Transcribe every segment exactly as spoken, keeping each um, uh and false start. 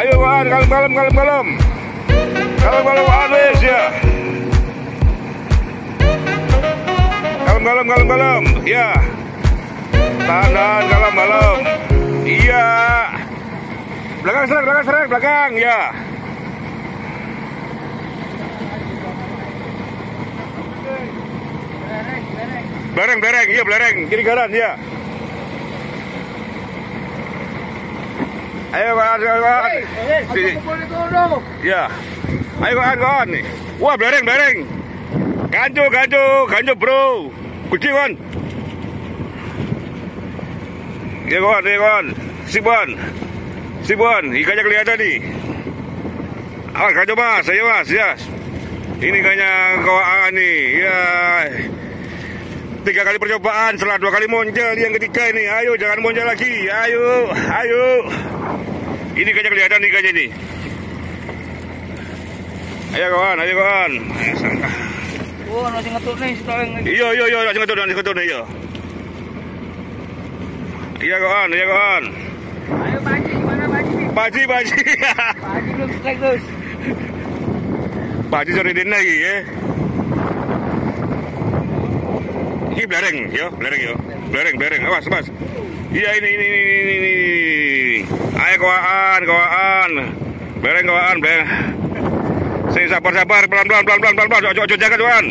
Ayo kawan, kalem kalem kalem kalem. Kalem kalem habis ya. Kalem kalem kalem kalem. Ya. Tahan tahan kalem kalem. Iya. Belakang serang, belakang serang, belakang ya. Belereng, belereng, iya belereng, kiri kanan ya. Ayo kawan, ayo kawan. Ya. Ayo kawan, kawan nih. Wah, belereng, belereng. Ganjo, ganjo, ganjo bro. Kucing kawan. Ya kawan, ya kawan. Sip kawan. Sip kawan, ikannya kelihatan nih. Ah, ganjo mas, ayo mas, ya. Ini ikannya kawan nih, ya. Tiga kali percobaan setelah dua kali monjal yang ketiga ini. Ayo jangan monjal lagi. Ayo, ayo. Ini kayaknya kelihatan ikannya ini. Ayo kawan, ayo kawan. Oh, nasi ngetur nih sekarang. Iya, iya, iya, nasi ngetur, nasi ngetur nih, iya. Iya kawan, iya kawan. Ayo Baji, gimana Baji nih? Baji, Baji. Baji belum strike terus. Baji sore din lagi ya. Ini belereng, yo, belereng yo, belereng, belereng, awas, awas. Iya ini, ini, ini, ini, ini. Ayo kawan, kawan, belereng kawan, belereng. Saya sabar, sabar, pelan, pelan, pelan, pelan, pelan, pelan, ojo, ojo, jaga kawan.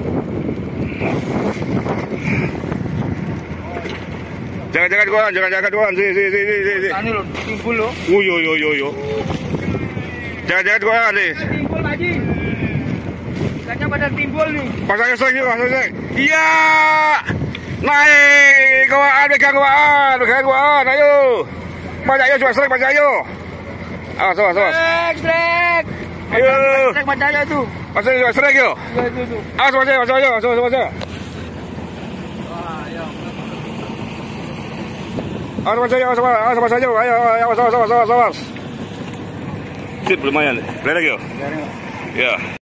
Jangan, jangan kawan, jangan, jangan kawan, si, si, si, si, si. Ini loh, timbul loh. Oh, yo, yo, yo, yo. Jangan, jangan kawan nih. Timbul Baji. Ikannya pada timbul nih. Pasangnya strike yuk, pasangnya strike. Iya, naik kawan, pegang kawan, pegang kawan, ayo. Banyak ayo, coba strike, banyak ayo. Awas, awas, awas. Strike, strike. Ayo. Strike banyak tuh. Pasangnya coba strike yuk. Iya itu tuh. Awas, awas, awas, awas, awas, awas, awas. Wah, ya. Awas, awas, awas, awas, awas, ayo, ayo, awas, awas, awas, awas, awas. Sip, lumayan. Belereng yuk. Ya.